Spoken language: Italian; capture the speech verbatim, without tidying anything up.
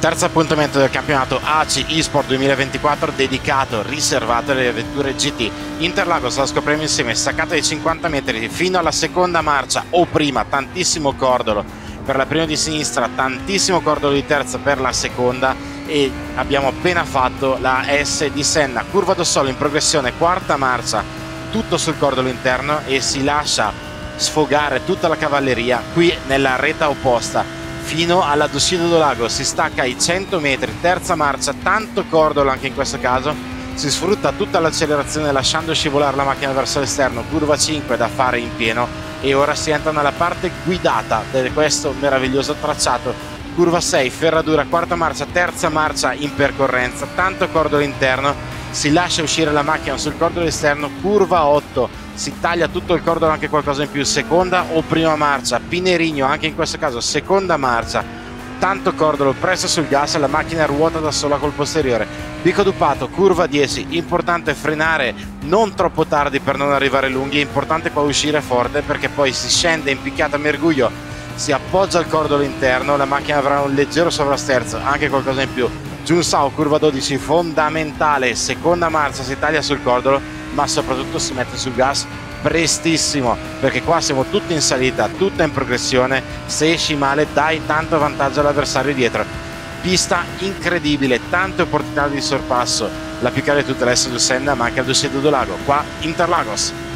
Terzo appuntamento del campionato A C eSport duemilaventiquattro dedicato, riservato alle vetture G T. Interlagos la scopriamo insieme, staccata di cinquanta metri fino alla seconda marcia o prima, tantissimo cordolo per la prima di sinistra, tantissimo cordolo di terza per la seconda e abbiamo appena fatto la S di Senna. Curva do Sole in progressione, quarta marcia, tutto sul cordolo interno e si lascia sfogare tutta la cavalleria qui nella retta opposta fino alla Docido do Lago. Si stacca ai cento metri, terza marcia, tanto cordolo anche in questo caso, si sfrutta tutta l'accelerazione lasciando scivolare la macchina verso l'esterno, curva cinque da fare in pieno e ora si entra nella parte guidata di questo meraviglioso tracciato. Curva sei, ferradura, quarta marcia, terza marcia in percorrenza, tanto cordolo interno, si lascia uscire la macchina sul cordolo esterno, curva otto, si taglia tutto il cordolo, anche qualcosa in più, seconda o prima marcia, Pinerigno anche in questo caso seconda marcia, tanto cordolo presso sul gas, la macchina ruota da sola col posteriore. Bico Dupato, curva dieci, importante frenare non troppo tardi per non arrivare lunghi, è importante qua uscire forte perché poi si scende in picchiata merguglio, si appoggia al cordolo interno, la macchina avrà un leggero sovrasterzo, anche qualcosa in più. Giunsao, curva dodici, fondamentale, seconda marcia, si taglia sul cordolo ma soprattutto si mette sul gas prestissimo perché qua siamo tutti in salita, tutta in progressione, se esci male dai tanto vantaggio all'avversario dietro. Pista incredibile, tante opportunità di sorpasso, la più cara di tutte l'S di Senna ma anche al Docido do Lago, qua Interlagos.